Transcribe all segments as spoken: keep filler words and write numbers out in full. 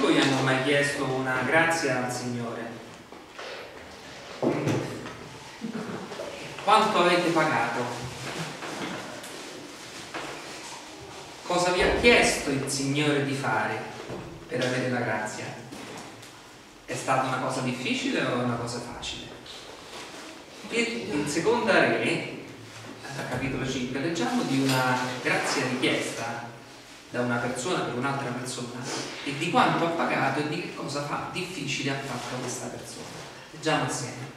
voi hanno mai chiesto una grazia al Signore? Quanto avete pagato? Cosa vi ha chiesto il Signore di fare per avere la grazia? È stata una cosa difficile o una cosa facile? In Seconda Re, capitolo cinque, leggiamo di una grazia richiesta da una persona per un'altra persona e di quanto ha pagato e di che cosa fa difficile ha fatto questa persona. Leggiamo insieme.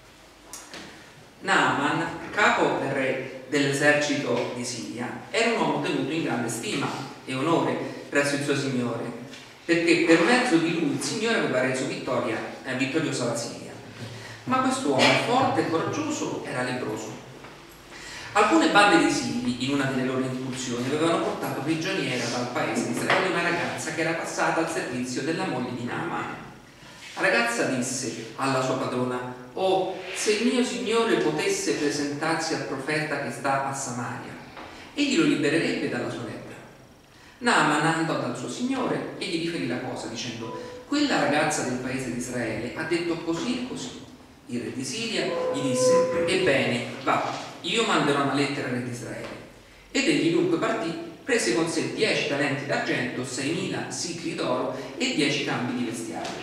Naaman, capo del re dell'esercito di Siria, era un uomo tenuto in grande stima e onore presso il suo signore, perché per mezzo di lui il Signore aveva reso vittoria, eh, vittoriosa la Siria. Ma quest'uomo forte e coraggioso era lebbroso. Alcune bande di Siri, in una delle loro incursioni, avevano portato prigioniera dal paese di Israele una ragazza che era passata al servizio della moglie di Naaman. La ragazza disse alla sua padrona: «Oh, se il mio signore potesse presentarsi al profeta che sta a Samaria, egli lo libererebbe dalla sua lebbra». Naaman andò dal suo signore e gli riferì la cosa, dicendo: «Quella ragazza del paese di Israele ha detto così e così». Il re di Siria gli disse: «Ebbene, va, io manderò una lettera al re di Israele». Ed egli dunque partì, prese con sé dieci talenti d'argento, seimila sicli d'oro e dieci cambi di vestiario.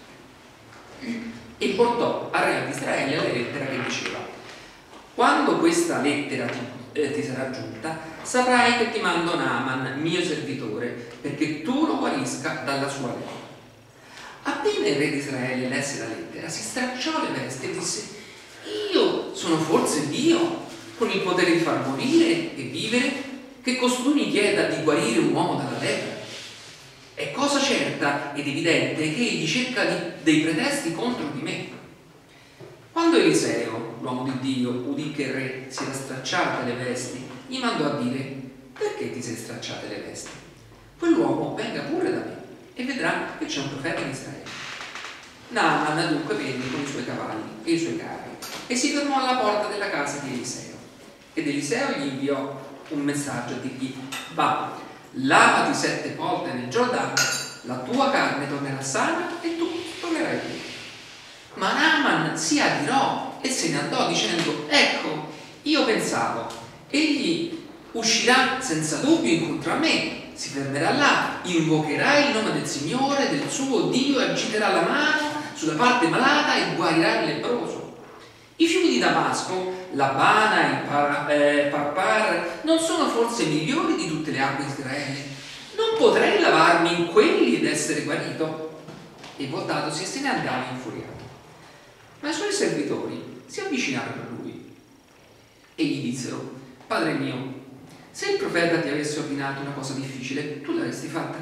E portò al re di Israele la lettera che diceva: «Quando questa lettera ti, eh, ti sarà giunta, saprai che ti mando Naaman, mio servitore, perché tu lo guarisca dalla sua lebbra». Appena il re di Israele lesse la lettera, si stracciò le vesti e disse: «Io sono forse Dio, con il potere di far morire e vivere, che costui mi chieda di guarire un uomo dalla lebbra? È cosa certa ed evidente che egli cerca di, dei pretesti contro di me». Quando Eliseo, l'uomo di Dio, udì che il re si era stracciate le vesti, gli mandò a dire: «Perché ti sei stracciate le vesti? Quell'uomo venga pure da me e vedrà che c'è un profeta in Israele». Naaman dunque venne con i suoi cavalli e i suoi carri e si fermò alla porta della casa di Eliseo. Ed Eliseo gli inviò un messaggio a dirgli: «Va, lavati sette volte nel Giordano, la tua carne tornerà sana e tu tornerai qui». Ma Naaman si adirò e se ne andò dicendo: «Ecco, io pensavo, egli uscirà senza dubbio incontro a me, si fermerà là, invocherà il nome del Signore, del suo Dio, e agiterà la mano sulla parte malata e guarirà il lebbroso. I fiumi di Damasco, l'Abana, il Par, eh, Parpar, non sono forse migliori di tutte le acque di Israele? Non potrei lavarmi in quelli ed essere guarito?» E voltatosi se ne andava infuriato. Ma i suoi servitori si avvicinarono a lui e gli dissero: «Padre mio, se il profeta ti avesse ordinato una cosa difficile, tu l'avresti fatta?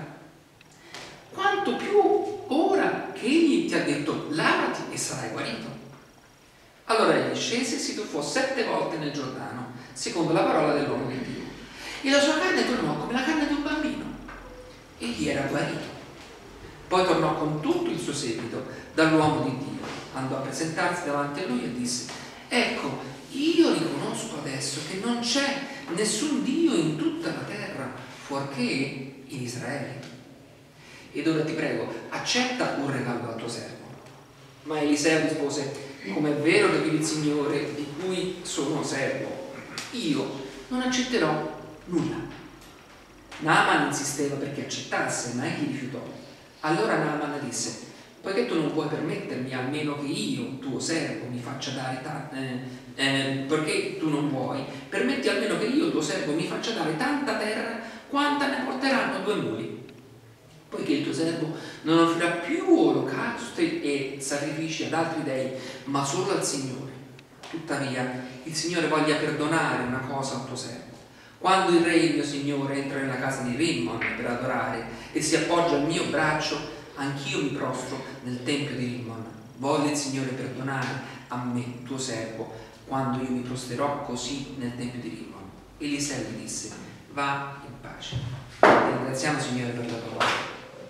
Quanto più ora che egli ti ha detto: lavati e sarai guarito». Allora egli scese e si tuffò sette volte nel Giordano, secondo la parola dell'uomo di Dio, e la sua carne tornò come la carne di un bambino. Egli era guarito. Poi tornò con tutto il suo seguito dall'uomo di Dio, andò a presentarsi davanti a lui e disse: «Ecco, io riconosco adesso che non c'è nessun Dio in tutta la terra fuorché in Israele. Ed ora ti prego, accetta un regalo al tuo servo». Ma Eliseo rispose: «Come è vero che vive il Signore, di cui sono servo, io non accetterò nulla». Naaman insisteva perché accettasse, ma egli rifiutò. Allora Naaman disse: «Poiché tu non puoi permettermi almeno che io, tuo servo, mi faccia dare ta- eh, eh, perché tu non vuoi, permetti almeno che io, tuo servo, mi faccia dare tanta terra quanta ne porteranno due muli. Poiché il tuo servo non offrirà più olocausti e sacrifici ad altri dei, ma solo al Signore. Tuttavia il Signore voglia perdonare una cosa al tuo servo. Quando il re, il mio Signore, entra nella casa di Rimmon per adorare e si appoggia al mio braccio, anch'io mi prostro nel tempio di Rimmon. Voglia il Signore perdonare a me, tuo servo, quando io mi prosterò così nel tempio di Rimmon». Eliseo gli disse: «Va in pace». Ringraziamo, Signore, per la tua parola.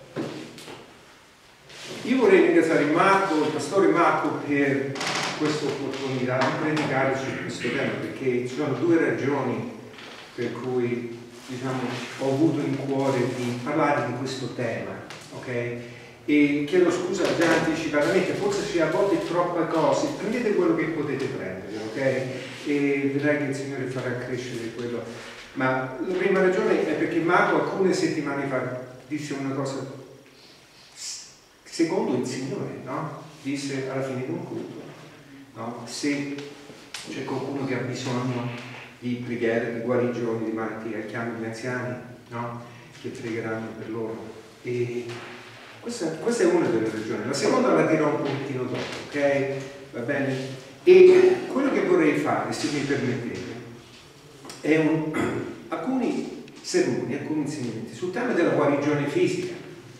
Io vorrei ringraziare Marco, il pastore Marco, per questa opportunità di predicare su questo tema, perché ci sono due ragioni per cui, diciamo, ho avuto in cuore di parlare di questo tema, ok? E chiedo scusa già anticipatamente, forse c'è a volte troppe cose, prendete quello che potete prendere, ok? E vedrai che il Signore farà crescere quello. Ma la prima ragione è perché Marco alcune settimane fa disse una cosa secondo il Signore, no? Disse alla fine di un culto, no? Se c'è qualcuno che ha bisogno di preghiere, di guarigioni, di malattia, chiami gli anziani, no? Che pregheranno per loro. E questa, questa è una delle ragioni. La seconda la dirò un pochettino dopo, ok? Va bene? E quello che vorrei fare, se mi permettete, è un, alcuni sermoni, alcuni insegnamenti sul tema della guarigione fisica.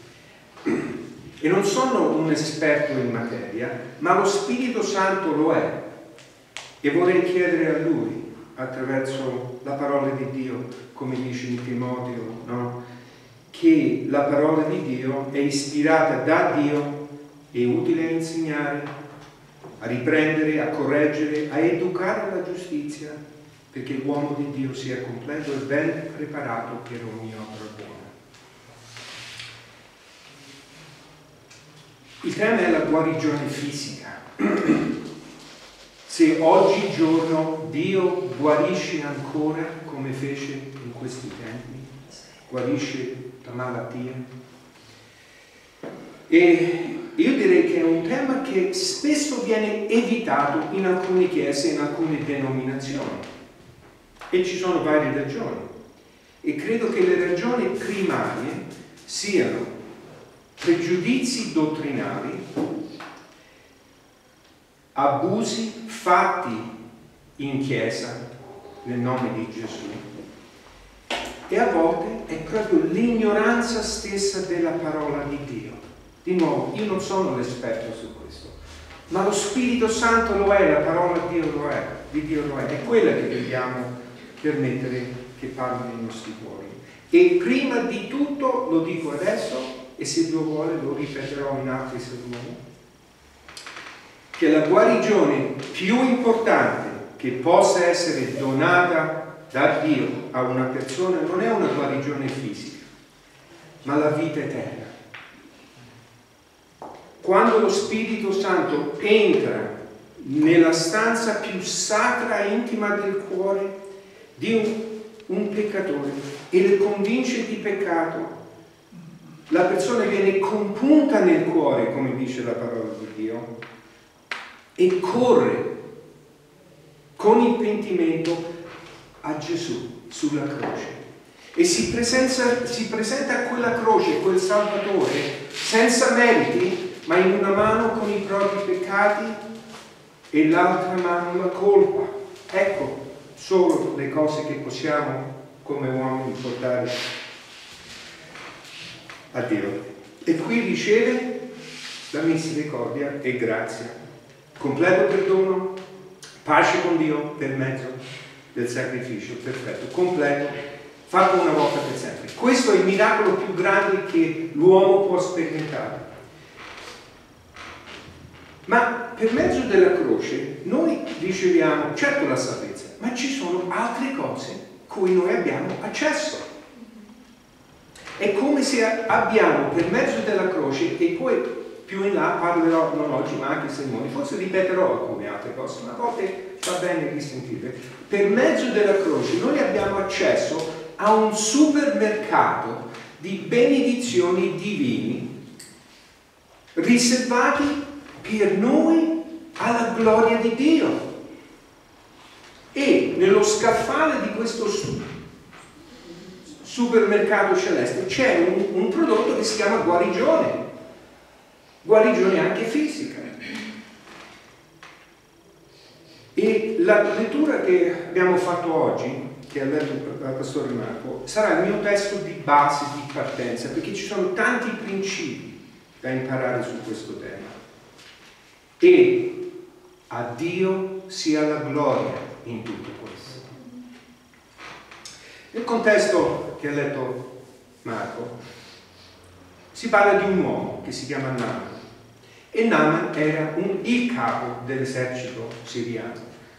E non sono un esperto in materia, ma lo Spirito Santo lo è. E vorrei chiedere a Lui, attraverso la parola di Dio, come dice in Timoteo, no? Che la parola di Dio è ispirata da Dio, è utile a insegnare, a riprendere, a correggere, a educare alla giustizia, perché l'uomo di Dio sia completo e ben preparato per ogni opera buona. Il tema è la guarigione fisica. Se oggigiorno Dio guarisce ancora come fece in questi tempi, guarisce la malattia. E io direi che è un tema che spesso viene evitato in alcune chiese, in alcune denominazioni. E ci sono varie ragioni. E credo che le ragioni primarie siano pregiudizi dottrinali, abusi fatti in chiesa nel nome di Gesù, e a volte è proprio l'ignoranza stessa della parola di Dio. Di nuovo, io non sono l'esperto su questo, ma lo Spirito Santo lo è, la parola di Dio lo è, di Dio lo è, è quella che dobbiamo permettere che parli nei nostri cuori. E prima di tutto, lo dico adesso, e se Dio vuole lo ripeterò in altri sermoni, che la guarigione più importante che possa essere donata da Dio a una persona non è una guarigione fisica, ma la vita eterna. Quando lo Spirito Santo entra nella stanza più sacra e intima del cuore di un, un peccatore e lo convince di peccato, la persona viene compunta nel cuore, come dice la parola di Dio, e corre con il pentimento a Gesù sulla croce e si presenta, si presenta a quella croce, quel Salvatore, senza meriti, ma in una mano con i propri peccati e l'altra mano la colpa. Ecco solo le cose che possiamo come uomini portare a Dio. E qui riceve la misericordia e grazia, completo perdono, pace con Dio per mezzo del sacrificio perfetto, completo, fatto una volta per sempre. Questo è il miracolo più grande che l'uomo può sperimentare. Ma per mezzo della croce noi riceviamo certo la salvezza, ma ci sono altre cose cui noi abbiamo accesso. È come se abbiamo per mezzo della croce, e poi più in là parlerò non oggi ma anche sermoni, forse ripeterò alcune altre cose, ma a volte va bene risentire. Per mezzo della croce noi abbiamo accesso a un supermercato di benedizioni divini riservati per noi alla gloria di Dio. E nello scaffale di questo supermercato celeste c'è un, un prodotto che si chiama guarigione, guarigione anche fisica. E la lettura che abbiamo fatto oggi, che ha letto il Pastore Marco, sarà il mio testo di base, di partenza, perché ci sono tanti principi da imparare su questo tema. E a Dio sia la gloria in tutto questo. Nel contesto che ha letto Marco si parla di un uomo che si chiama Naaman, e Naaman era un, il capo dell'esercito siriano.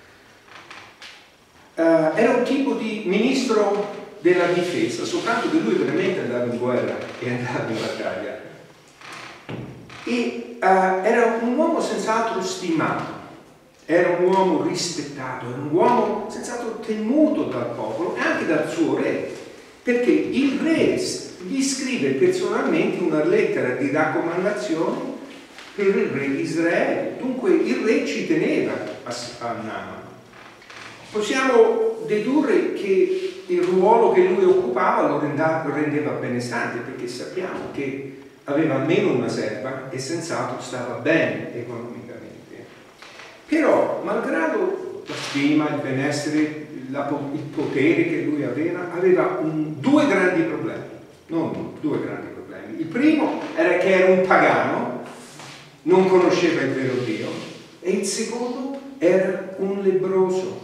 Uh, era un tipo di ministro della difesa, soltanto che lui veramente andava in guerra e andava in battaglia. E uh, era un uomo senz'altro stimato, era un uomo rispettato, era un uomo senz'altro temuto dal popolo e anche dal suo re, perché il re gli scrive personalmente una lettera di raccomandazione per il re di Israele. Dunque il re ci teneva a, a Naaman. Possiamo dedurre che il ruolo che lui occupava lo, renda, lo rendeva benestante, perché sappiamo che aveva almeno una serva e senz'altro stava bene economicamente. Però, malgrado la stima, il benessere, la, il potere che lui aveva, aveva un, due grandi problemi. Non due grandi problemi. Il primo era che era un pagano, non conosceva il vero Dio, e il secondo era un lebbroso.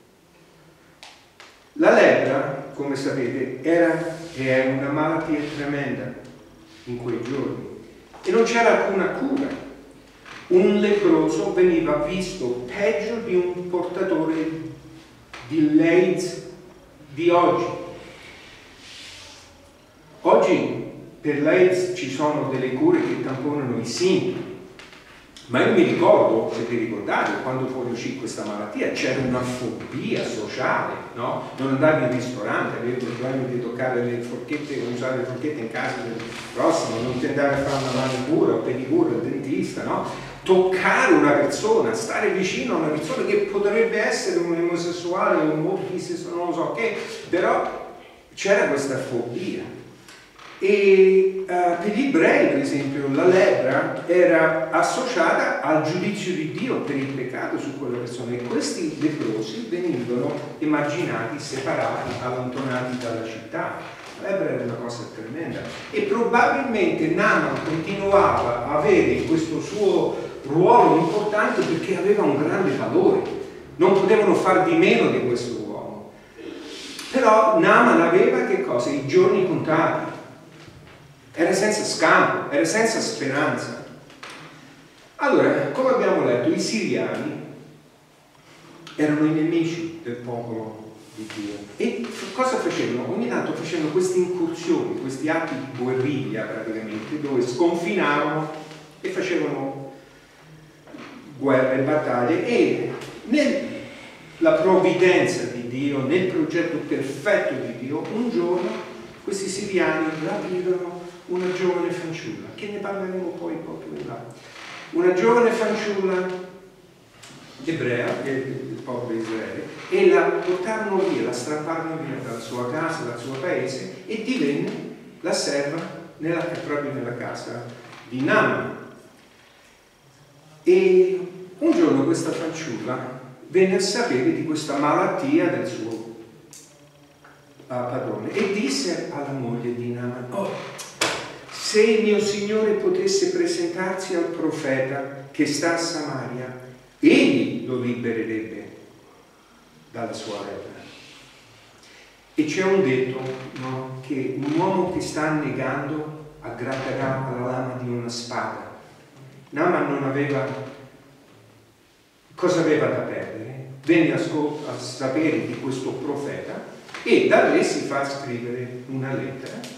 La lebbra, come sapete, era, era una malattia tremenda in quei giorni e non c'era alcuna cura. Un lebbroso veniva visto peggio di un portatore di l'AIDS di oggi. Oggi per l'AIDS ci sono delle cure che tamponano i sintomi, ma io mi ricordo, se vi ricordate, quando fuoriuscì questa malattia c'era una fobia sociale, no? Non andavi al ristorante, avevi problemi di toccare le forchette, usare le forchette in casa del prossimo, non ti andavi a fare una manicura o pedicura al dentista, no? Toccare una persona, stare vicino a una persona che potrebbe essere un omosessuale o un bisessuale, non lo so che, però c'era questa fobia. E uh, per gli ebrei, per esempio, la lebbra era associata al giudizio di Dio per il peccato su quella persona, e questi lebbrosi venivano immaginati separati, allontanati dalla città. La lebbra era una cosa tremenda e probabilmente Naaman continuava a avere questo suo ruolo importante perché aveva un grande valore, non potevano far di meno di questo uomo. Però Naaman aveva che cosa? I giorni contati. Era senza scampo, era senza speranza. Allora, come abbiamo letto, i siriani erano i nemici del popolo di Dio. E cosa facevano? Ogni tanto facevano queste incursioni, questi atti di guerriglia praticamente, dove sconfinavano e facevano guerre e battaglie, e nella provvidenza di Dio, nel progetto perfetto di Dio, un giorno questi siriani rapirono una giovane fanciulla, che ne parleremo poi proprio in là. Una giovane fanciulla ebrea, del popolo di Israele, e la portarono via, la strapparono via dalla sua casa, dal suo paese, e divenne la serva nella, proprio nella casa di Naaman. E un giorno questa fanciulla venne a sapere di questa malattia del suo uh, padrone e disse alla moglie di Naaman: oh, se il mio Signore potesse presentarsi al profeta che sta a Samaria, egli lo libererebbe dalla sua lebbra. E c'è un detto, no, che un uomo che sta annegando aggrapperà alla lama di una spada. Naaman non aveva, cosa aveva da perdere? Venne a, a sapere di questo profeta e da re si fa scrivere una lettera.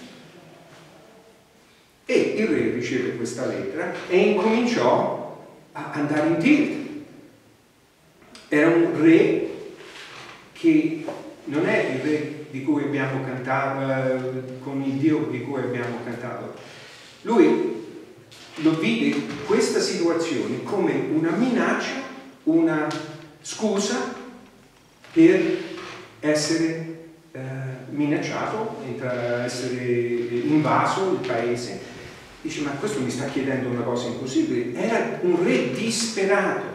E il re riceve questa lettera e incominciò a andare in tilt. Era un re che non è il re di cui abbiamo cantato, con il Dio di cui abbiamo cantato. Lui lo vide questa situazione come una minaccia, una scusa per essere eh, minacciato, per essere invaso il paese. Dice: ma questo mi sta chiedendo una cosa impossibile. Era un re disperato.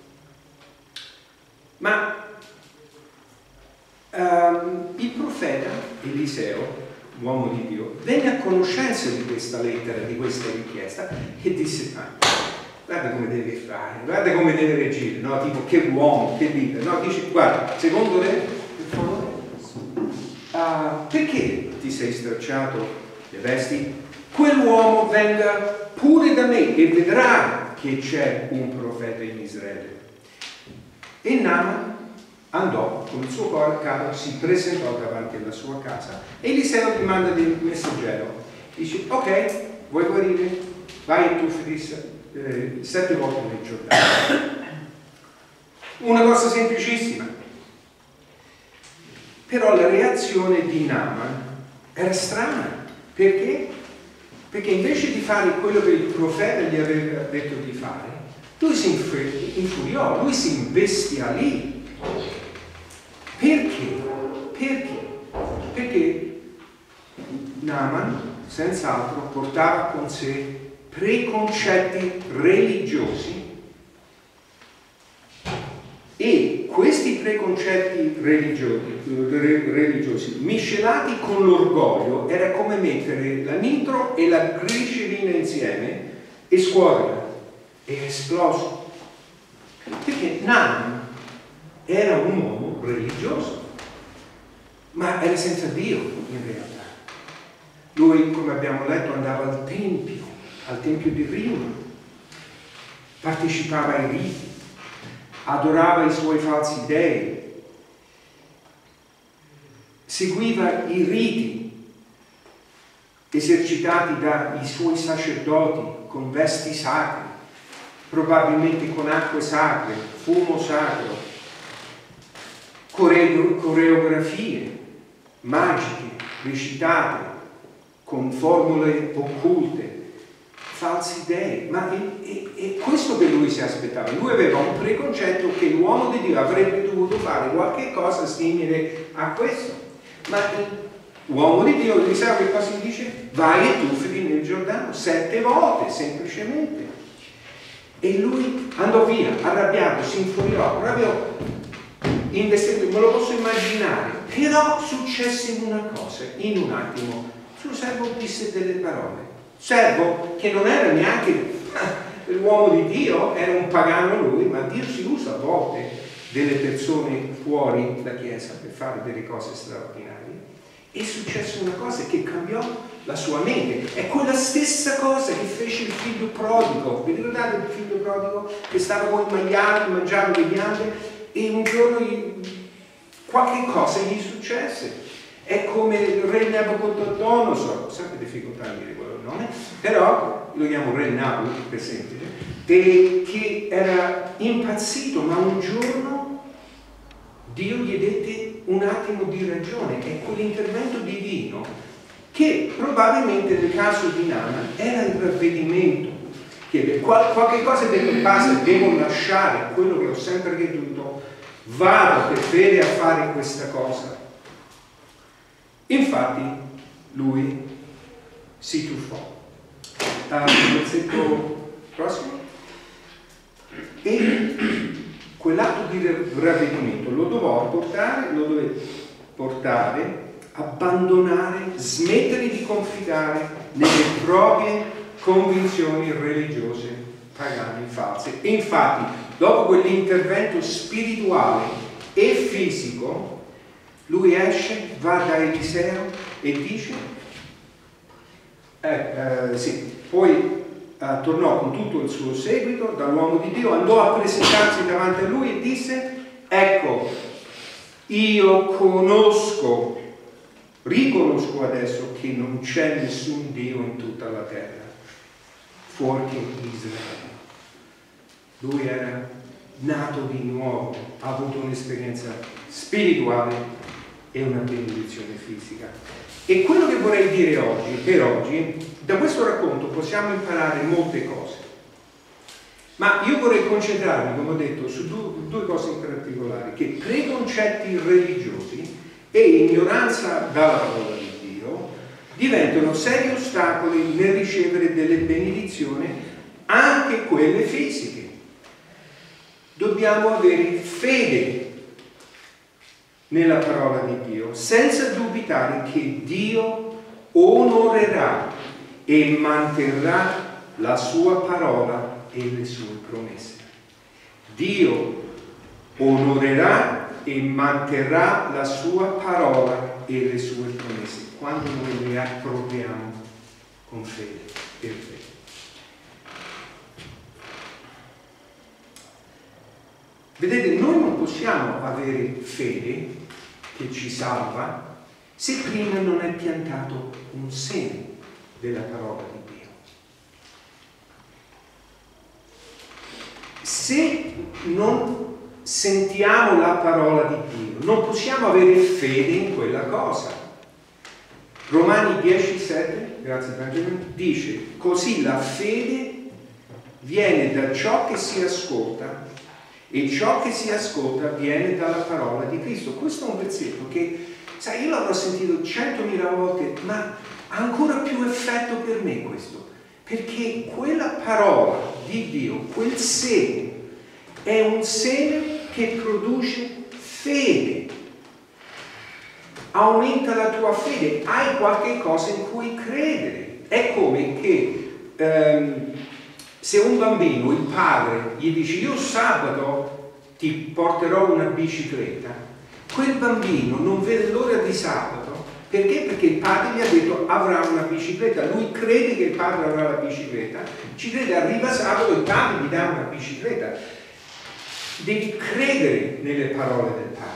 Ma um, il profeta Eliseo, uomo di Dio, venne a conoscenza di questa lettera, di questa richiesta, e disse: ah, guarda come deve fare, guarda come deve reagire, no? Tipo, che uomo, che leader. No, dice: guarda, secondo te, per favore, uh, perché ti sei stracciato le vesti? Quell'uomo venga pure da me e vedrà che c'è un profeta in Israele. E Naaman andò con il suo carro, si presentò davanti alla sua casa e Eliseo gli manda del messaggero. Dice: ok, vuoi guarire? vai e tuffati eh, sette volte nel Giordano. Una cosa semplicissima. Però la reazione di Naaman era strana. Perché? Perché invece di fare quello che il profeta gli aveva detto di fare, lui si infuriò, lui si imbestialì. Perché? Perché? Perché Naaman, senz'altro, portava con sé preconcetti religiosi, e questi preconcetti religiosi, religiosi miscelati con l'orgoglio era come mettere la nitro e la glicerina insieme e scuoterla. È esploso. Perché Naaman era un uomo religioso, ma era senza Dio in realtà. Lui, come abbiamo letto, andava al tempio, al tempio di Rimma, partecipava ai riti, adorava i suoi falsi dei, seguiva i riti esercitati dai suoi sacerdoti con vesti sacre, probabilmente con acque sacre, fumo sacro, coreografie magiche recitate con formule occulte, falsi dei. Ma è, è, è questo che lui si aspettava. Lui aveva un preconcetto che l'uomo di Dio avrebbe dovuto fare qualche cosa simile a questo. Ma l'uomo di Dio gli sa che cosa gli dice? Vai e tuffati nel Giordano sette volte, semplicemente. E lui andò via, arrabbiato, si infuriò, proprio investito, me lo posso immaginare. Però successe una cosa, in un attimo, suo servo disse delle parole. Servo che non era neanche l'uomo di Dio, era un pagano lui, ma Dio si usa a volte delle persone fuori la Chiesa per fare delle cose straordinarie. E successe una cosa che cambiò la sua mente. È quella stessa cosa che fece il figlio prodigo. Vi ricordate il figlio prodigo che stava con i maiali, mangiava le ghiande e un giorno gli, qualche cosa gli successe. È come il re Nabucodonosor, ho sempre difficoltà a dire quello nome, però lo chiamo re Nabu per semplice, e che era impazzito, ma un giorno Dio gli dette un attimo di ragione. È quell'intervento divino che probabilmente nel caso di Naaman era il ravvedimento, che per qual qualche cosa detto basta, devo lasciare quello che ho sempre creduto, vado per fede a fare questa cosa. Infatti lui si tuffò. Uh, il versetto prossimo. E quell'atto di ravvedimento lo doveva portare, lo doveva portare, abbandonare, smettere di confidare nelle proprie convinzioni religiose pagane false. E infatti, dopo quell'intervento spirituale e fisico, lui esce, va da Eliseo e dice, eh, eh, sì, poi eh, tornò con tutto il suo seguito dall'uomo di Dio, andò a presentarsi davanti a lui e disse, ecco, io conosco, riconosco adesso che non c'è nessun Dio in tutta la terra, fuorché Israele. Lui era nato di nuovo, ha avuto un'esperienza spirituale e una benedizione fisica. E quello che vorrei dire oggi, per oggi, da questo racconto possiamo imparare molte cose. Ma io vorrei concentrarmi, come ho detto, su due, due cose in particolare, che preconcetti religiosi e ignoranza dalla parola di Dio diventano seri ostacoli nel ricevere delle benedizioni, anche quelle fisiche. Dobbiamo avere fede nella parola di Dio, senza dubitare che Dio onorerà e manterrà la sua parola e le sue promesse. Dio onorerà e manterrà la sua parola e le sue promesse quando noi le appropriamo con fede, per fede. Vedete, noi non possiamo avere fede che ci salva se prima non è piantato un seme della parola di Dio. se non sentiamo la parola di Dio, non possiamo avere fede in quella cosa. Romani dieci sette, grazie Benjamin, dice: così la fede viene da ciò che si ascolta e ciò che si ascolta viene dalla parola di Cristo. Questo è un versetto che, sai, io l'avrò sentito centomila volte, ma ha ancora più effetto per me questo, perché quella parola di Dio, quel seme, è un seme che produce fede, aumenta la tua fede, hai qualche cosa in cui credere. È come che ehm, se un bambino, il padre, gli dice: io sabato ti porterò una bicicletta, quel bambino non vede l'ora di sabato. Perché? Perché il padre gli ha detto avrà una bicicletta, lui crede che il padre avrà la bicicletta, ci crede, arriva sabato, il padre gli dà una bicicletta. Devi credere nelle parole del padre.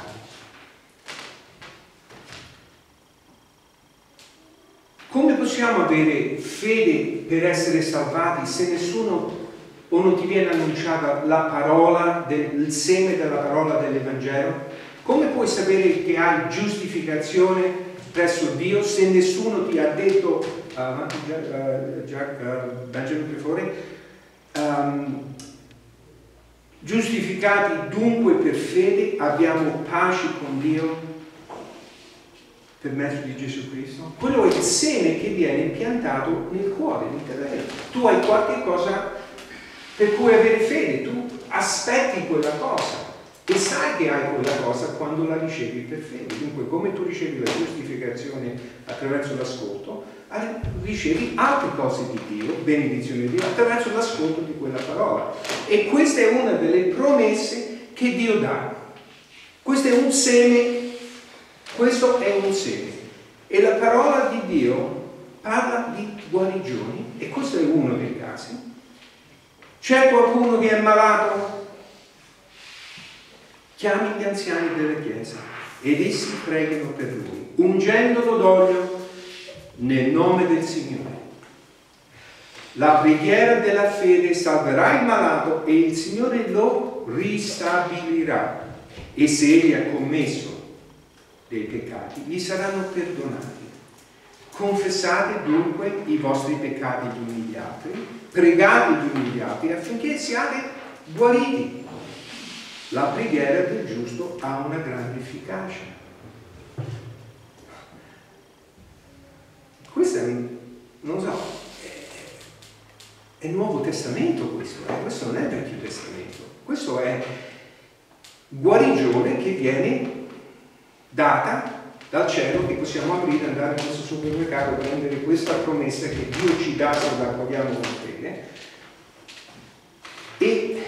Come possiamo avere fede per essere salvati se nessuno o non ti viene annunciata la parola, del, il seme della parola dell'Evangelo? Come puoi sapere che hai giustificazione presso Dio se nessuno ti ha detto, uh, uh, Jack, uh, Benjamin per favore, um, giustificati dunque per fede abbiamo pace con Dio per mezzo di Gesù Cristo? Quello è il seme che viene piantato nel cuore, nel terreno. Tu hai qualche cosa per cui avere fede, tu aspetti quella cosa e sai che hai quella cosa quando la ricevi per fede. Dunque, come tu ricevi la giustificazione attraverso l'ascolto, ricevi altre cose di Dio, benedizioni di Dio, attraverso l'ascolto di quella parola. E questa è una delle promesse che Dio dà. Questo è un seme, questo è un seme. E la parola di Dio parla di guarigioni, e questo è uno dei casi. C'è qualcuno che è malato? Chiami gli anziani della chiesa ed essi preghino per lui, ungendolo d'olio nel nome del Signore. La preghiera della fede salverà il malato e il Signore lo ristabilirà, e se egli ha commesso dei peccati gli saranno perdonati. Confessate dunque i vostri peccati gli umiliati, pregate gli umiliati affinché siate guariti. La preghiera del giusto ha una grande efficacia. Questo è, non so, è, è Nuovo Testamento questo, eh? Questo non è Vecchio Testamento. Questo è guarigione che viene data dal cielo, che possiamo aprire, andare in questo supermercato, prendere questa promessa che Dio ci dà se la accogliamo con fede, e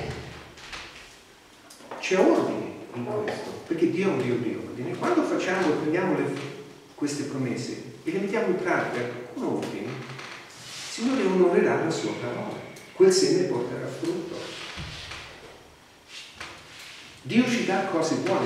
c'è ordine in questo, perché Dio è un Dio di ordine. Quando facciamo, prendiamo le, queste promesse e le mettiamo in pratica con ordine, il Signore onorerà la sua parola, quel seme porterà frutto. Dio ci dà cose buone.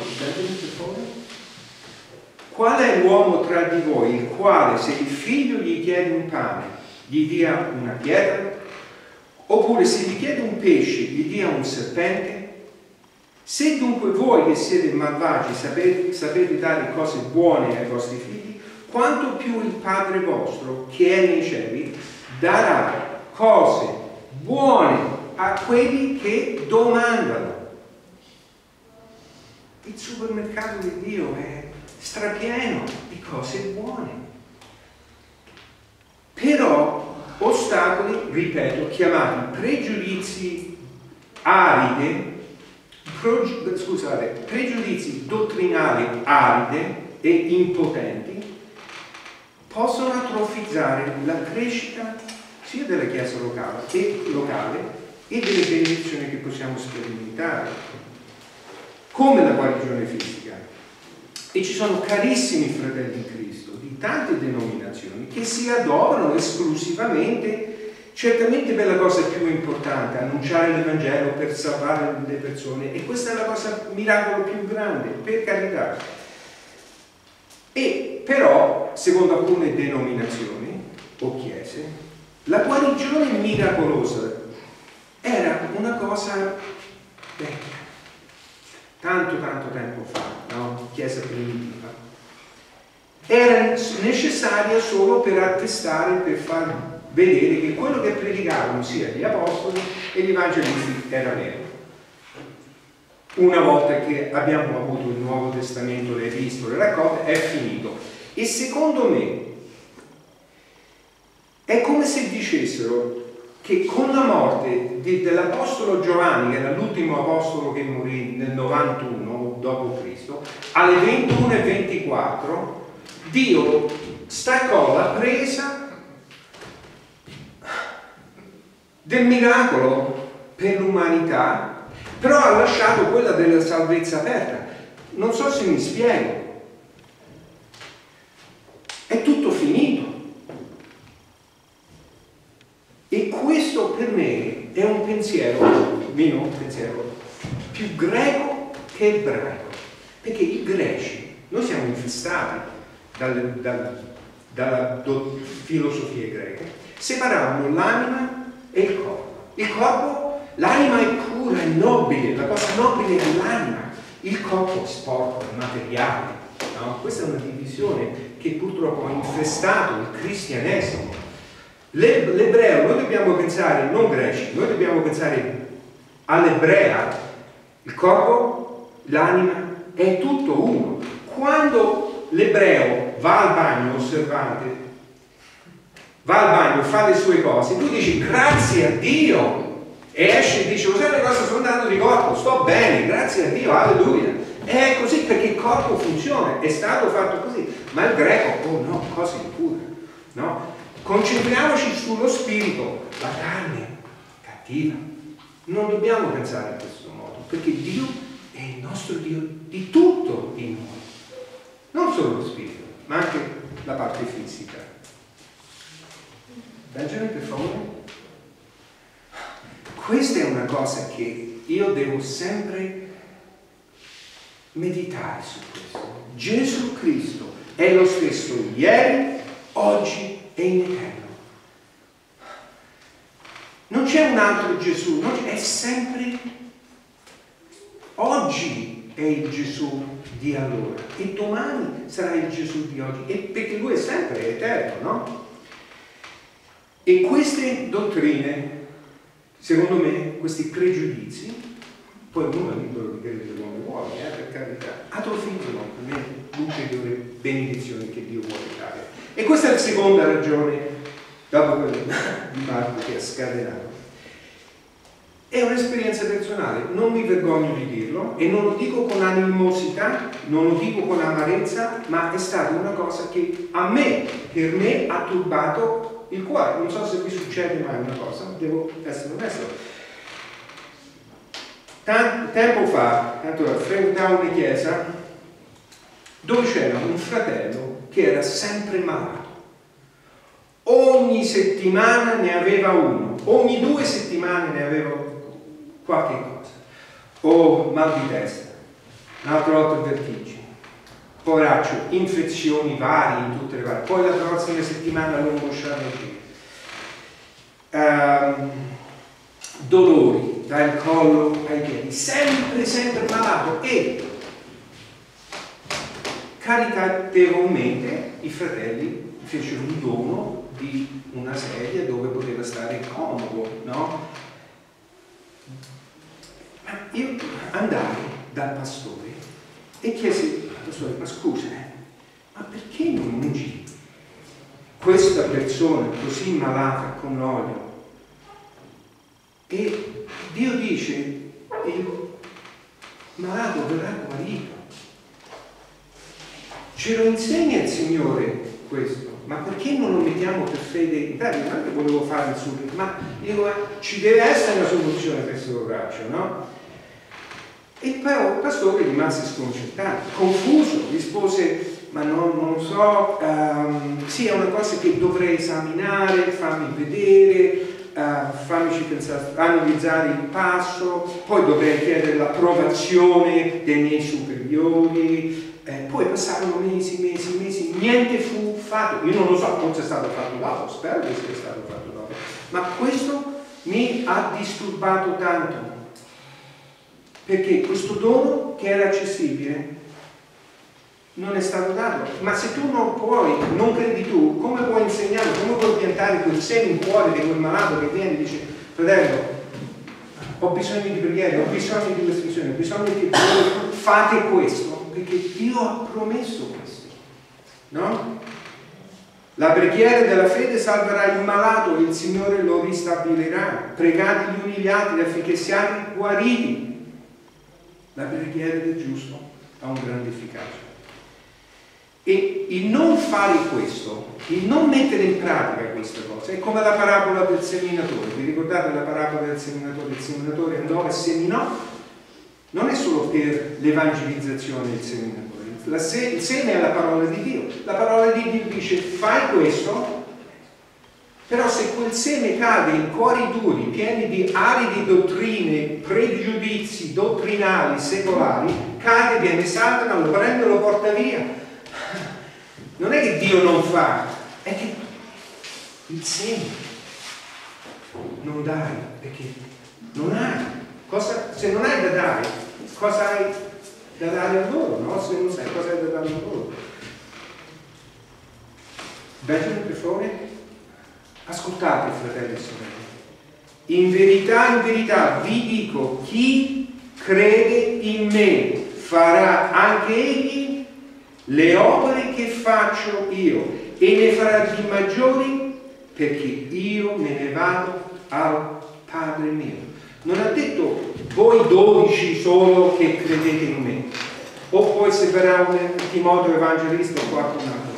Qual è l'uomo tra di voi il quale, se il figlio gli chiede un pane, gli dia una pietra? Oppure se gli chiede un pesce, gli dia un serpente? Se dunque voi che siete malvagi sapete, sapete dare cose buone ai vostri figli, quanto più il Padre vostro, che è nei cieli, darà cose buone a quelli che domandano. Il supermercato di Dio è strapieno di cose buone. Però ostacoli, ripeto, chiamati pregiudizi aride, pro, scusate, pregiudizi dottrinali aride e impotenti, possono atrofizzare la crescita sia della Chiesa locale e, locale e delle benedizioni che possiamo sperimentare, come la guarigione fisica. E ci sono carissimi fratelli in Cristo di tante denominazioni che si adorano esclusivamente, certamente per la cosa più importante, annunciare l'Evangelo per salvare le persone, e questa è la cosa, il miracolo più grande, per carità. E però, secondo alcune denominazioni o chiese, la guarigione miracolosa era una cosa vecchia, tanto tanto tempo fa, no? Chiesa primitiva, era necessaria solo per attestare, per far vedere che quello che predicavano sia gli apostoli e gli evangelisti era vero. Una volta che abbiamo avuto il Nuovo Testamento, le epistole raccolte, è finito. E secondo me è come se dicessero che con la morte di, dell'apostolo Giovanni, che era l'ultimo apostolo che morì nel novantuno dopo Cristo, alle ventuno e ventiquattro Dio staccò la presa del miracolo per l'umanità, però ha lasciato quella della salvezza aperta. Non so se mi spiego. È tutto finito. E questo per me è un pensiero, mio un pensiero più greco che ebraico, perché i greci, noi siamo infestati dalle, dalle, dalla filosofie greche, separavano l'anima e il corpo. Il corpo, l'anima è pura, è nobile, la cosa nobile è l'anima, il corpo è sporco, è materiale. No? Questa è una divisione che purtroppo ha infestato il cristianesimo. L'ebreo, noi dobbiamo pensare, non greci, noi dobbiamo pensare all'ebrea, il corpo, l'anima, è tutto uno. Quando l'ebreo va al bagno, osservante, va al bagno, fa le sue cose, tu dici grazie a Dio, e esce e dice, lo sai le cose, sono andato di corpo, sto bene, grazie a Dio, alleluia. È così perché il corpo funziona, è stato fatto così, ma il greco, oh no, cose impure, no? Concentriamoci sullo spirito, la carne cattiva. Non dobbiamo pensare in questo modo, perché Dio è il nostro Dio di tutto in noi, non solo lo spirito, ma anche la parte fisica. Benjamin, per favore. Questa è una cosa che io devo sempre meditare su questo. Gesù Cristo è lo stesso ieri, oggi e in eterno. Non c'è un altro Gesù, non c'è, è sempre oggi è il Gesù di allora e domani sarà il Gesù di oggi, e perché lui è sempre eterno, no? E queste dottrine, secondo me, questi pregiudizi, poi uno è libero di credere come vuole, eh, per carità, atrofizzano l'ulteriore benedizione che Dio vuole dare. E questa è la seconda ragione, dopo quella di Marco che ha scatenato. È un'esperienza personale, non mi vergogno di dirlo, e non lo dico con animosità, non lo dico con amarezza, ma è stata una cosa che a me, per me, ha turbato il cuore. Non so se vi succede mai una cosa, devo essere onesto. Tanto tempo fa, tanto frequentavo una chiesa dove c'era un fratello che era sempre malato. Ogni settimana ne aveva uno, ogni due settimane ne aveva qualche cosa. O mal di testa, un'altra volta vertigini, poraccio, infezioni varie in tutte le varie. Poi la prossima settimana lo mosciano qui. Um, dolori dal collo ai piedi, sempre, sempre malato, e caritatevolmente i fratelli fecero un dono di una sedia dove poteva stare comodo, no? Ma io andai dal pastore e chiesi al pastore, ma scusa, ma perché non ungi questa persona così malata con l'olio? E Dio dice, il malato verrà guarito. Ce lo insegna il Signore questo, ma perché non lo mettiamo per fede in pratica? Non che volevo fare subito, ma dico, ci deve essere una soluzione per questo braccio, no? E però il pastore rimase sconcertato, confuso, rispose, ma non, non so, um, sì, è una cosa che dovrei esaminare, fammi vedere, uh, fammici pensare, analizzare il passo, poi dovrei chiedere l'approvazione dei miei superiori. Eh, poi passarono mesi, mesi, mesi, niente fu fatto. Io non lo so, forse è stato fatto dopo, spero che sia stato fatto dopo, ma questo mi ha disturbato tanto. perché questo dono che era accessibile non è stato dato. Ma se tu non puoi, non credi tu, come puoi insegnare, come puoi piantare quel seme in cuore di quel malato che viene e dice: fratello, ho bisogno di preghiera, ho bisogno di restrizione, ho bisogno che voi fate questo, perché Dio ha promesso questo, no? La preghiera della fede salverà il malato e il Signore lo ristabilirà. Pregate gli umili affinché siate guariti. La preghiera del giusto ha un grande efficacia. E il non fare questo, il non mettere in pratica queste cose, è come la parabola del seminatore. Vi ricordate la parabola del seminatore? Il seminatore andò e seminò. Non è solo per l'evangelizzazione del seminatore. La se, il seme è la parola di Dio. La parola di Dio dice: fai questo, però se quel seme cade in cuori duri, pieni di aride dottrine, pregiudizi dottrinali, secolari, cade, viene Satana, lo prende e lo porta via. Non è che Dio non fa, è che il seme non dai, perché non hai. Cosa, se non hai da dare, cosa hai da dare a loro, no? Se non sai cosa hai da dare a loro. Benjamin, per favore? Ascoltate, fratelli e sorelle. In verità, in verità vi dico, chi crede in me farà anche egli le opere che faccio io e ne farà di maggiori, perché io me ne vado al Padre mio. Non ha detto voi dodici solo che credete in me, o poi se verrà un Timoteo evangelista o qualcun altro.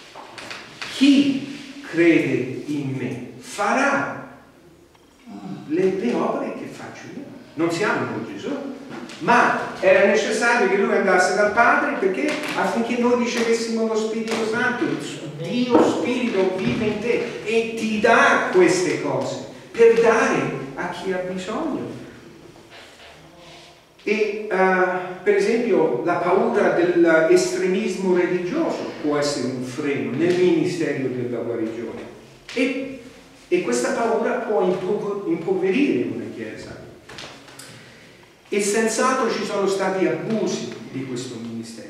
Chi crede in me farà le, le opere che faccio io. Non siamo con Gesù, ma era necessario che lui andasse dal Padre, perché affinché noi ricevessimo lo Spirito Santo. Dio Spirito vive in te e ti dà queste cose per dare a chi ha bisogno. E uh, per esempio la paura dell'estremismo religioso può essere un freno nel ministero della guarigione, e, e questa paura può impoverire una chiesa, e senz'altro ci sono stati abusi di questo ministero,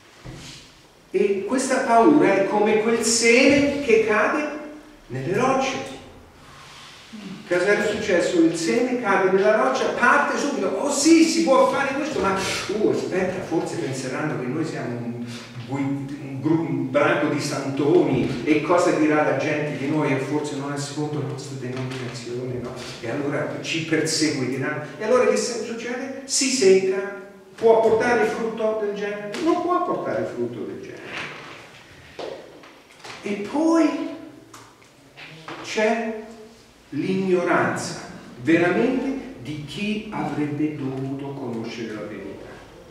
e questa paura è come quel seme che cade nelle rocce. Cosa era successo? Il seme cade nella roccia, parte subito: oh sì, si può fare questo, ma uh, aspetta, forse penseranno che noi siamo un, un, gruppo, un branco di santoni, e cosa dirà la gente di noi, e forse non è secondo la nostra denominazione, no? E allora ci perseguiranno. E allora che succede? Si secca. Può portare frutto del genere? Non può portare frutto del genere. E poi c'è l'ignoranza veramente di chi avrebbe dovuto conoscere la verità.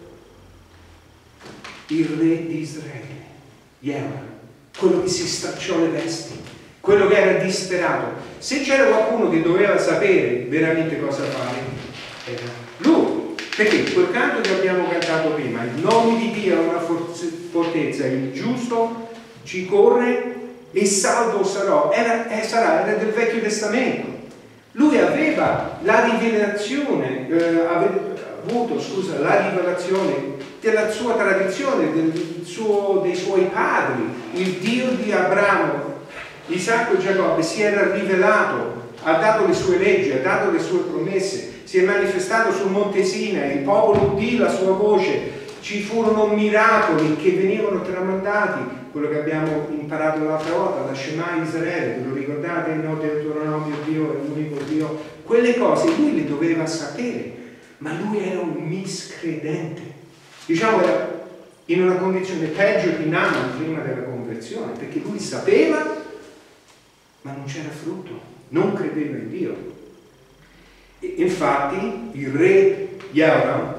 Il re di Israele, Jehu, quello che si stracciò le vesti, quello che era disperato. Se c'era qualcuno che doveva sapere veramente cosa fare, era lui. Perché quel canto che abbiamo cantato prima, il nome di Dio è una fortezza, il giusto ci corre e salvo sarò, era, eh, sarà, era del Vecchio Testamento. Lui aveva la rivelazione, eh, aveva avuto, scusa, la rivelazione della sua tradizione, del suo, dei suoi padri. Il Dio di Abramo, Isacco e Giacobbe si era rivelato, ha dato le sue leggi, ha dato le sue promesse, si è manifestato sul Monte Sinai, il popolo udì la sua voce, ci furono miracoli che venivano tramandati, quello che abbiamo imparato l'altra volta, la Shema Israele, ve lo ricordate? No, Deuteronomio, Dio è l'unico Dio. Quelle cose lui le doveva sapere, ma lui era un miscredente. Diciamo, era in una condizione peggio di Naaman prima della conversione, perché lui sapeva, ma non c'era frutto, non credeva in Dio. E infatti il re Jehoram,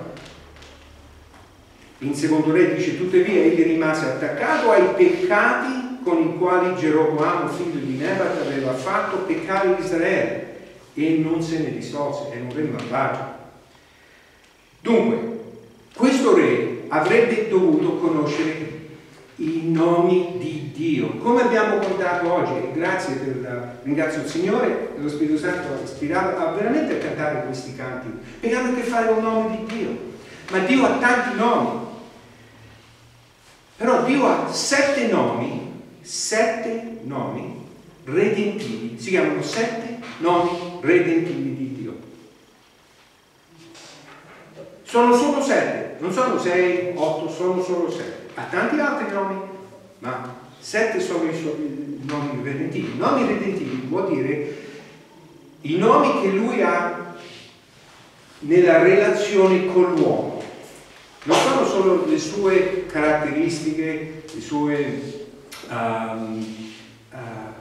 in secondo re dice: tuttavia egli rimase attaccato ai peccati con i quali Geroboamo figlio di Nebat aveva fatto peccare Israele, e non se ne risolse. Era un re malvagio. Dunque questo re avrebbe dovuto conoscere i nomi di Dio, come abbiamo contato oggi, e grazie per la, ringrazio il Signore, lo Spirito Santo ha ispirato a veramente a cantare questi canti, perché hanno a che fare con il nome di Dio, ma Dio ha tanti nomi, però Dio ha sette nomi, sette nomi redentivi, si chiamano sette nomi redentivi di Dio. Sono solo sette, non sono sei, otto, sono solo sette. Ha tanti altri nomi, ma sette sono i suoi nomi redentivi. Nomi redentivi vuol dire i nomi che lui ha nella relazione con l'uomo. Non sono solo le sue caratteristiche, le sue um, uh,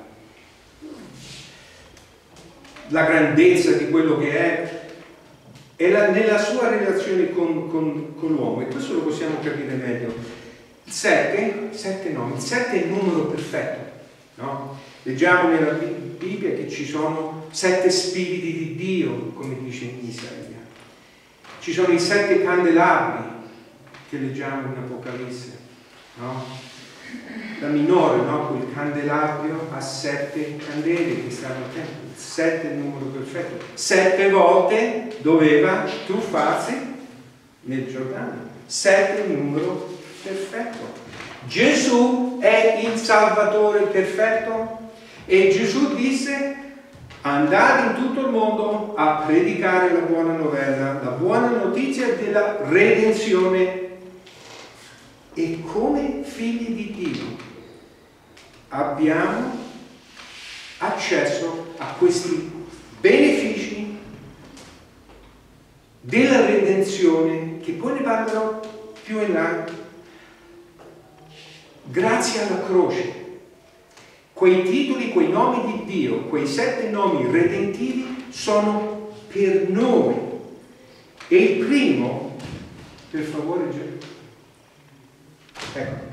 la grandezza di quello che è, è la, nella sua relazione con, con, con l'uomo, e questo lo possiamo capire meglio. Il sette, sette nomi, il sette è il numero perfetto, no? Leggiamo nella Bibbia che ci sono sette spiriti di Dio, come dice in Isaia. Ci sono i sette candelabri che leggiamo in Apocalisse, no? La minore, no? Quel candelabro ha sette candele che stanno al tempio. Il sette è il numero perfetto. Sette volte doveva tuffarsi nel Giordano. Sette è il numero perfetto. Gesù è il Salvatore perfetto, e Gesù disse: andate in tutto il mondo a predicare la buona novella, la buona notizia della redenzione. E come figli di Dio abbiamo accesso a questi benefici della redenzione, che poi ne parlerò più in là. Grazie alla croce, quei titoli, quei nomi di Dio, quei sette nomi redentivi sono per noi. E il primo, per favore, ecco,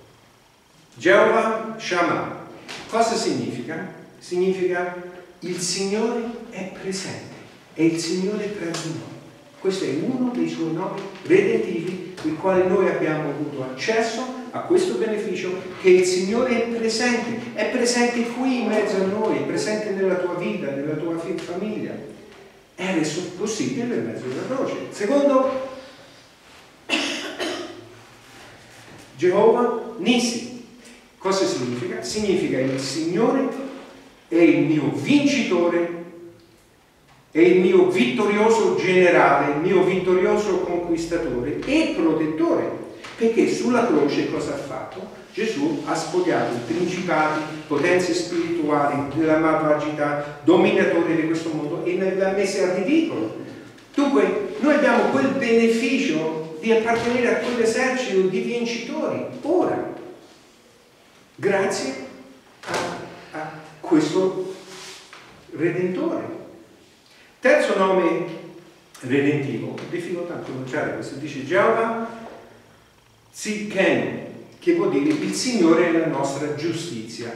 Geova Shammah. Cosa significa? Significa il Signore è presente, è il Signore tra di noi. Questo è uno dei suoi nomi redentivi, il quale noi abbiamo avuto accesso a questo beneficio, che il Signore è presente, è presente qui in mezzo a noi, è presente nella tua vita, nella tua famiglia. È reso possibile per mezzo della croce. Secondo, Geova Nissi. Cosa significa? Significa il Signore è il mio vincitore, è il mio vittorioso generale, il mio vittorioso conquistatore e protettore, perché sulla croce cosa ha fatto? Gesù ha spogliato i principati, potenze spirituali della malvagità, dominatori di questo mondo, e li ha messi a ridicolo. Dunque noi abbiamo quel beneficio di appartenere a quell'esercito di vincitori ora, grazie a, a questo Redentore. Terzo nome redentivo, è difficoltà a pronunciare questo, dice Geova Tzidkenu, che vuol dire il Signore è la nostra giustizia.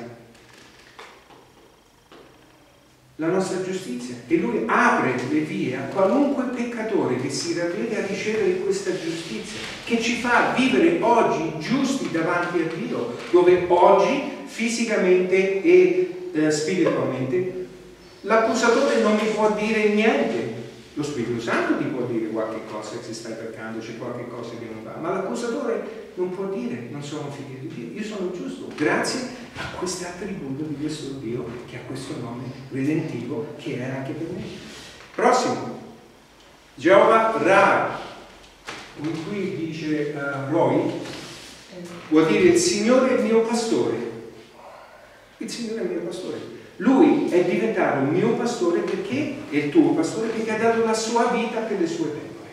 La nostra giustizia. E Lui apre le vie a qualunque peccatore che si ravvede a ricevere questa giustizia, che ci fa vivere oggi giusti davanti a Dio, dove oggi fisicamente e eh, spiritualmente l'accusatore non mi può dire niente. Lo Spirito Santo ti può dire qualche cosa, se stai peccando, c'è qualche cosa che non va, ma l'accusatore non può dire non sono figlio di Dio, io sono giusto, grazie a questo attributo di questo Dio che ha questo nome redentivo, che era anche per me. Prossimo, Geova Ra, qui dice uh, Roy, vuol dire il Signore è il mio pastore. Il Signore è il mio pastore. Lui è diventato il mio pastore perché è il tuo pastore, perché ha dato la sua vita per le sue pecore.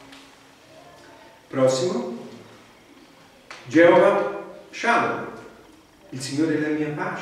Prossimo, Geova Shalom, il Signore è la mia pace.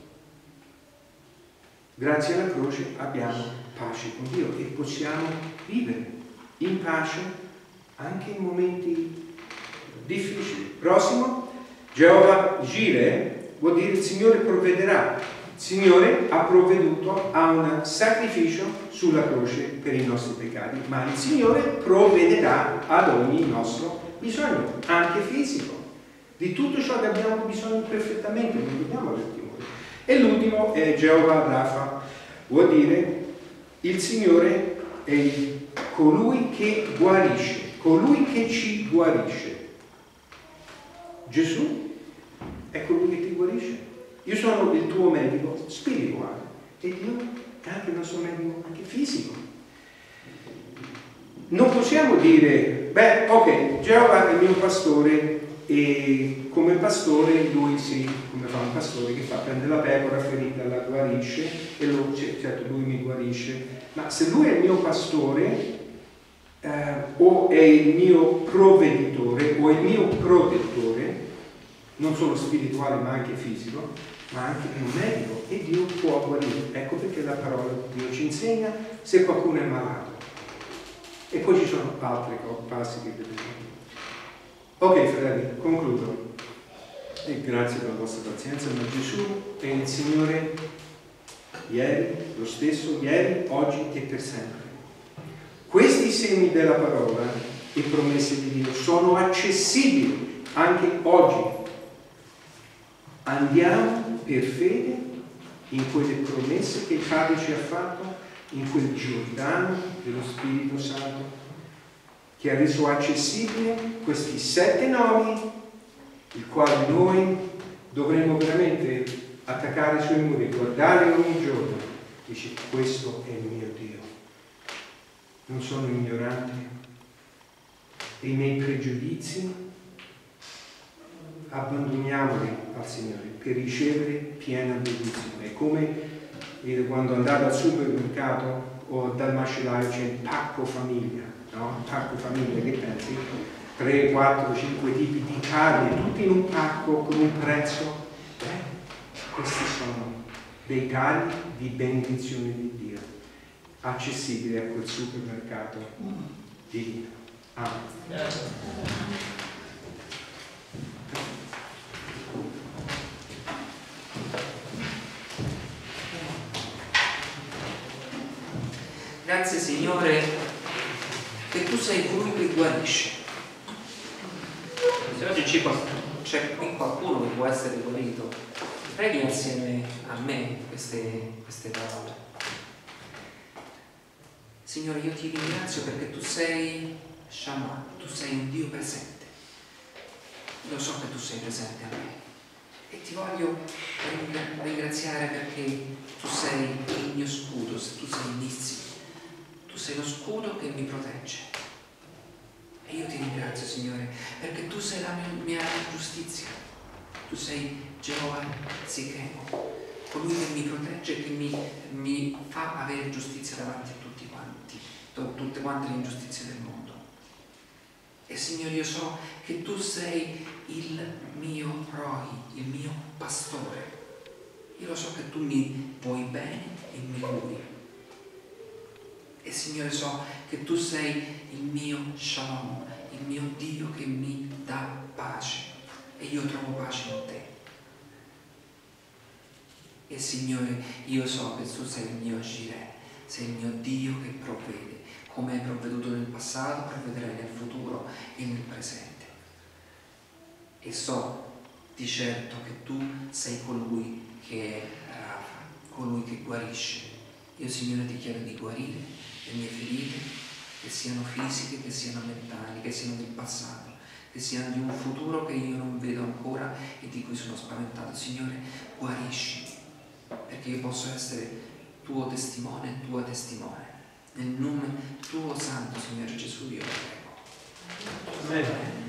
Grazie alla croce abbiamo pace con Dio e possiamo vivere in pace anche in momenti difficili. Prossimo, Geova Jireh, vuol dire il Signore provvederà. Il Signore ha provveduto a un sacrificio sulla croce per i nostri peccati, ma il Signore provvederà ad ogni nostro bisogno, anche fisico. Di tutto ciò che abbiamo bisogno perfettamente, non dobbiamo avere timore. E l'ultimo è Geova Rafa, vuol dire il Signore è colui che guarisce, colui che ci guarisce. Gesù è colui che ti guarisce. Io sono il tuo medico spirituale e Dio è anche il nostro medico anche fisico. Non possiamo dire, beh, ok, Geova è il mio pastore e come pastore lui sì, come fa un pastore che fa, prende la pecora ferita, la guarisce e lo, certo lui mi guarisce, ma se lui è il mio pastore eh, o è il mio provveditore o è il mio protettore, non solo spirituale ma anche fisico, ma anche un medico, e Dio può guarire. Ecco perché la parola di Dio ci insegna se qualcuno è malato. E poi ci sono altri passi che vedremo. Ok fratelli, concludo. E grazie per la vostra pazienza, ma Gesù è il Signore ieri, lo stesso ieri, oggi e per sempre. Questi segni della parola e promesse di Dio sono accessibili anche oggi. Andiamo per fede in quelle promesse che il Padre ci ha fatto, in quel Giordano dello Spirito Santo, che ha reso accessibile questi sette nomi, il quale noi dovremmo veramente attaccare sui muri e guardare ogni giorno. Dice, questo è il mio Dio. Non sono ignorante. E i miei pregiudizi abbandoniamoli al Signore per ricevere piena benedizione. È come quando andate al supermercato o dal macellaio c'è il pacco famiglia, no? Il pacco famiglia, che pensi? tre, quattro, cinque tipi di carne, tutti in un pacco con un prezzo. Eh? Questi sono dei tagli di benedizione di Dio, accessibili a quel supermercato divino. Amen. Grazie Signore che tu sei colui che guarisce. Se oggi c'è qui qualcuno che può essere guarito, preghi insieme a me queste, queste parole. Signore, io ti ringrazio perché tu sei Shammah, tu sei un Dio presente. Io so che tu sei presente a me e ti voglio ringraziare perché tu sei il mio scudo, tu sei Nissi. Tu sei lo scudo che mi protegge. E io ti ringrazio, Signore, perché tu sei la mia, mia giustizia. Tu sei Geova Tsidkenu, colui che mi protegge e che mi, mi fa avere giustizia davanti a tutti quanti, tutte quante le ingiustizie del mondo. E Signore, io so che tu sei il mio Roi, il mio pastore. Io lo so che tu mi vuoi bene e mi curi. E Signore, so che tu sei il mio Shalom, il mio Dio che mi dà pace e io trovo pace in te. E Signore, io so che tu sei il mio Jireh, sei il mio Dio che provvede, come hai provveduto nel passato, provvederai nel futuro e nel presente. E so di certo che tu sei colui che è Rafa, colui che guarisce. Io, Signore, ti chiedo di guarire le mie ferite, che siano fisiche, che siano mentali, che siano del passato, che siano di un futuro che io non vedo ancora e di cui sono spaventato. Signore, guariscimi, perché io posso essere tuo testimone, tua testimone. Nel nome tuo santo, Signore Gesù, io prego. Amen.